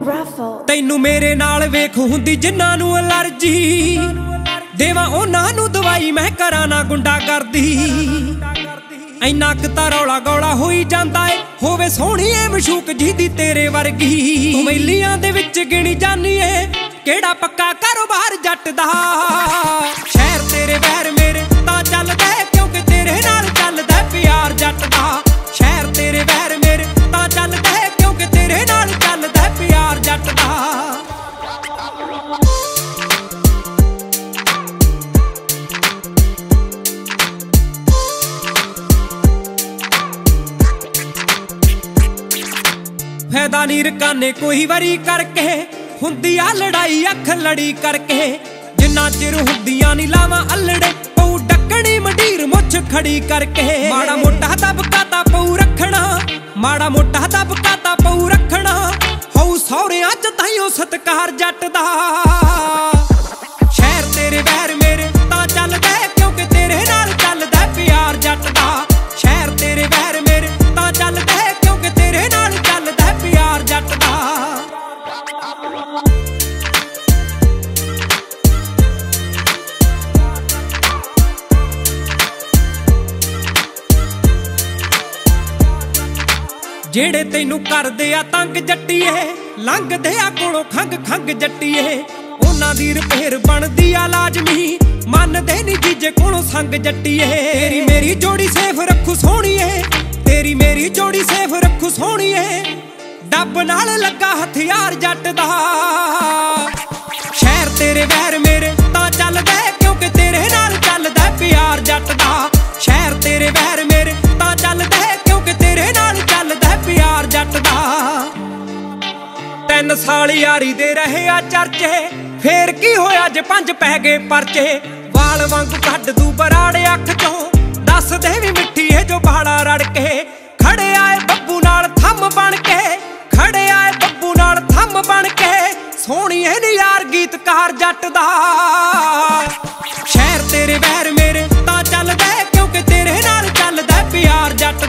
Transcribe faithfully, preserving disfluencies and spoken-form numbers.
तैनू मेरे नाल वेख हुंदी जिन्हां नू एलर्जी, देवां उन्हां नू दवाई मैं करां ना गुंडा करदी। इन्ना क तां रौला गौला होई जांदा ए, होवे सोहणीए मशूक जी दी तेरे वर्गी। मैलियां दे विच गिणी जानी ए केड़ा पक्का कारोबार जट दा। शहर तेरे वैर मेरे तां चलदा क्योंकि तेरे नाल चलदा प्यार जट दा। शहर तेरे वैर मेरे तां चलदा क्योंकि तेरे नाल चलदा प्यार जट दा। फैदा नी रकाने कोई वरी करके, हुंदी आ लड़ाई अख लड़ी करके। जिन्ना चिर हुंदियां नी लावां अल्लड़े, पऊ डकनी मंडीर मुछ खड़ी करके। माड़ा मोटा दबका तां पऊ रखना, माड़ा मोटा दबका तां पऊ रखना। हऊ सौहरियां च ताईं सत्कार जट दा। शहर तेरे वैर मेरे तां चलदा क्योंकि तेरे नाल चलदा प्यार जट दा। शहर तेरे वैर मेरे तां चलदा क्योंकि तेरे नाल चलदा प्यार जट दा। जेड़े तैनू करदे आ तंग जट्टीए, लंघदे आ कोलों खंग खंग जट्टीए। उन्हां दी रिपेयर बनदी आ लाजमी, मनदे नी जीजे कोलों संग जट्टीए। तेरी मेरी जोड़ी सेफ रखू सोहणीए, तेरी मेरी जोड़ी सेफ रखू सोहणीए। डब नाल लगा हथियार जट दा। शहर तेरे वैर मेरे तां चलदा क्योंकि तेरे नाल चलदा प्यार जट दा। शहर तेरे वैर मेरे तां चलदा क्योंकि तेरे नाल चलदा प्यार जट दा। तीन साल यारी दे रहे आ चर्चे, फेर की होया जे पंज पै गए परचे। वाल वांगू कढ दू बराड़े अख चों, दस दे वी मिट्ठी है जो बाड़ा रड़ के। खड़े आए बब्बू नाल थम बन के, खड़े आए बब्बू नाल थम बन के। सोहणीए नी यार गीतकार जट दा। शहर तेरे वैर मेरे तां चलदा क्योंकि तेरे नाल चलदा प्यार जट